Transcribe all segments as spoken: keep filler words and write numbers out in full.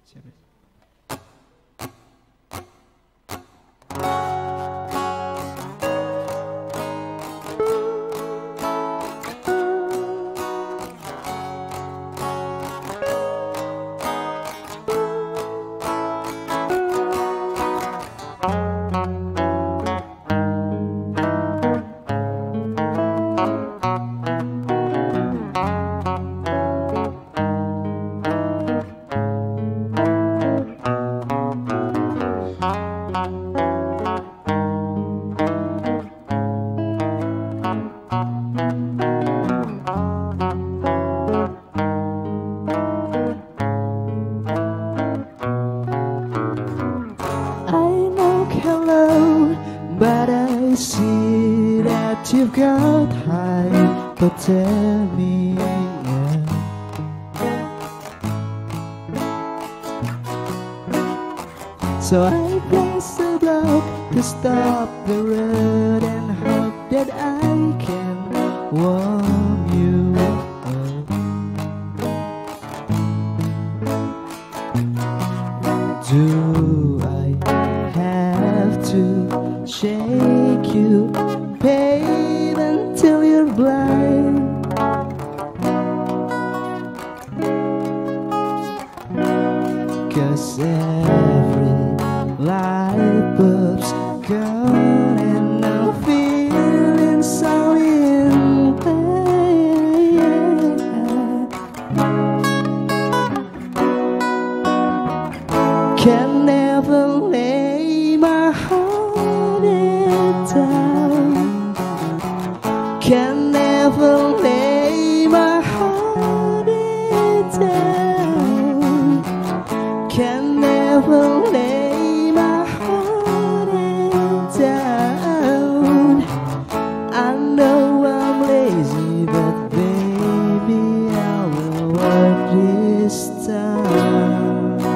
Siap ya? But I see that you've got high potential. So I press the block to stop the road and hope that I can warm you up. Do I have to shake you, babe, until you're blind? 'Cause every light bulb's gone and I'm feeling so in pain. Can never lay my heart down. Can never lay my heart down. Can never lay my heart down. I know I'm lazy, but baby, I will work this time.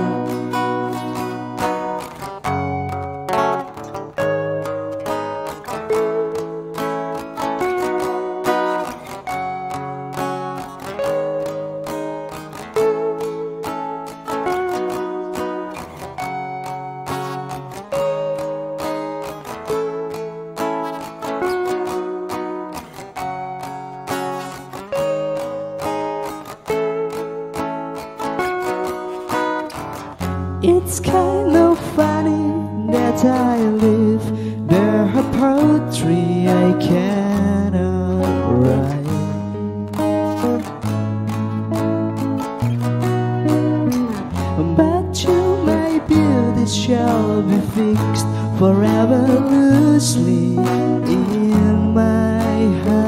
It's kind of funny that I live there, a poetry I cannot write. But you, my beauty, shall be fixed forever loosely in my heart.